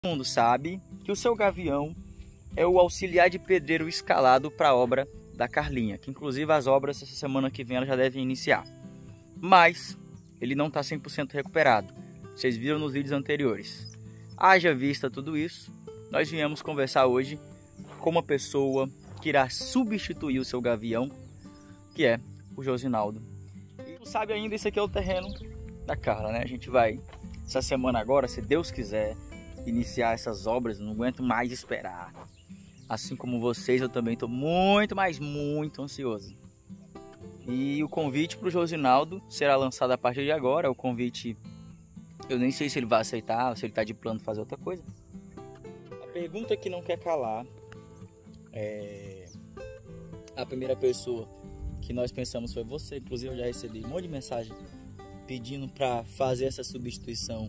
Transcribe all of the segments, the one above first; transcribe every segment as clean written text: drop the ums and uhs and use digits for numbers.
Todo mundo sabe que o seu Gavião é o auxiliar de pedreiro escalado para a obra da Carlinha, que inclusive as obras essa semana que vem ela já devem iniciar. Mas ele não está 100% recuperado. Vocês viram nos vídeos anteriores. Haja vista tudo isso, nós viemos conversar hoje com uma pessoa que irá substituir o seu Gavião, que é o Josinaldo. E tu sabe ainda, esse aqui é o terreno da Carla, né? A gente vai, essa semana agora, se Deus quiser, iniciar essas obras. Não aguento mais esperar. Assim como vocês, eu também estou muito, mas muito ansioso. E o convite para o Josinaldo será lançado a partir de agora. O convite, eu nem sei se ele vai aceitar, ou se ele está de plano de fazer outra coisa. A pergunta que não quer calar é... A primeira pessoa que nós pensamos foi você. Inclusive eu já recebi um monte de mensagem pedindo para fazer essa substituição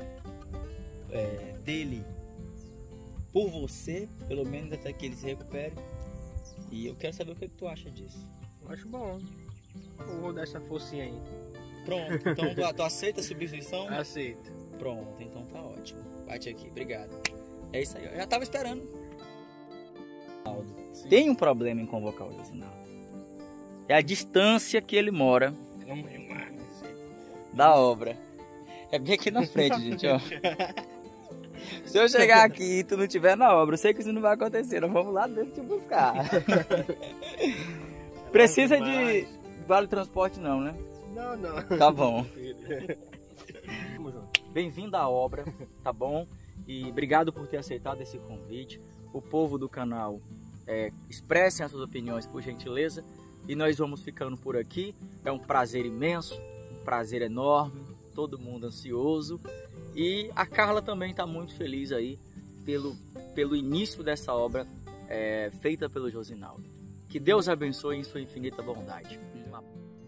dele por você, pelo menos até que ele se recupere. E eu quero saber o que tu acha disso. Eu acho bom. Eu vou dar essa forcinha aí. Pronto, então tu aceita a substituição? Aceito. Pronto, então tá ótimo. Bate aqui, obrigado. É isso aí, eu já tava esperando. Sim. Tem um problema em convocar o Josinaldo. É a distância que ele mora da obra. É bem aqui na frente, gente, ó. Se eu chegar aqui e tu não estiver na obra, eu sei que isso não vai acontecer. Nós vamos lá dentro te buscar. Precisa de vale transporte não, né? Não. Tá bom. Bem-vindo à obra, tá bom? E obrigado por ter aceitado esse convite. O povo do canal, expressem as suas opiniões, por gentileza. E nós vamos ficando por aqui. É um prazer imenso, um prazer enorme. Todo mundo ansioso. E a Carla também está muito feliz aí pelo início dessa obra feita pelo Josinaldo. Que Deus abençoe em sua infinita bondade.